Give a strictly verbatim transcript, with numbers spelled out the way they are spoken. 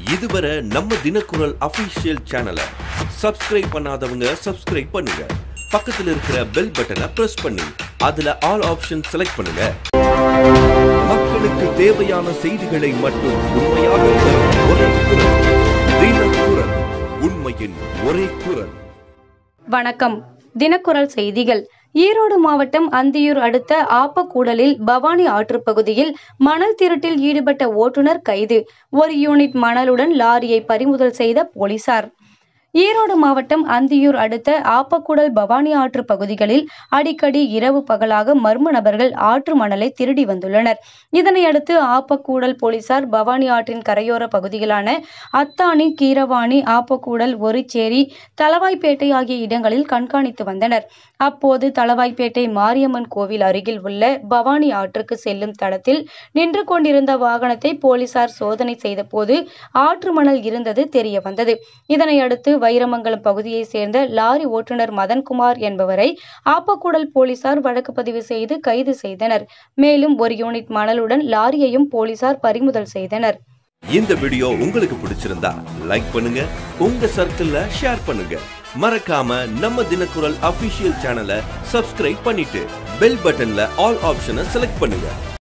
இதுவரை நம்ம தினக்குரல் அபிஷியல் சேனலை சப்ஸ்கிரைப் பண்ணாதவங்க சப்ஸ்கிரைப் பண்ணுங்க. பக்கத்துல இருக்கிற பெல் பட்டனை பிரஸ் பண்ணி அதுல ஆல் ஆப்ஷன் செலக்ட் பண்ணுங்க. மக்களுக்கு தேவையான செய்திகளை மட்டும் உண்மையாக தரும் ஒரே குரல் தினக்குரல், உண்மையின் ஒரே குரல். வணக்கம். தினக்குரல் செய்திகள். ஈரோடு மாவட்டம் அந்தியூர் அடுத்த ஆப்பக்கூடலில் பவானி ஆற்றுப் பகுதியில் மணல் திருட்டில் ஈடுபட்ட ஓட்டுநர் கைது. ஒரு யூனிட் மணலுடன் லாரியை பறிமுதல் செய்த போலீசார். ஈரோடு மாவட்டம் அந்தியூர் அடுத்த ஆப்பக்கூடல் பவானி ஆற்று பகுதிகளில் அடிக்கடி இரவு பகலாக மர்ம நபர்கள் ஆற்று மணலை திருடி வந்துள்ளனர். இதனையடுத்து ஆப்பக்கூடல் போலீசார் பவானி ஆற்றின் கரையோர பகுதிகளான அத்தானி, கீரவாணி, ஆப்பக்கூடல், ஒரிச்சேரி, தளவாய்பேட்டை ஆகிய இடங்களில் கண்காணித்து வந்தனர். அப்போது தளவாய்பேட்டை மாரியம்மன் கோவில் அருகில் உள்ள பவானி ஆற்றுக்கு செல்லும் தடத்தில் நின்று கொண்டிருந்த வாகனத்தை போலீசார் சோதனை செய்த போது ஆற்று மணல் இருந்தது தெரிய வந்தது. இதனையடுத்து வைரமங்கலம் பகுதியை சேர்ந்த லாரி ஓட்டுநர் மதன்குமார் என்பவரை ஆப்பக்கூடல் போலீசார் வழக்கு பதிவு செய்து கைது செய்தனர். மேலும் ஒரு யூனிட் மணலுடன் லாரியையும் போலீசார் பறிமுதல் செய்தனர். இந்த வீடியோ உங்களுக்கு பிடிச்சிருந்தா லைக் பண்ணுங்க, உங்க சர்க்கிள்ல ஷேர் பண்ணுங்க. மறக்காம நம்ம தினக்குரல் அபிஷியல் சேனலை சப்ஸ்கிரைப் பண்ணிட்டு பெல் பட்டன்ல ஆல் ஆப்ஷனை செலக்ட் பண்ணுங்க.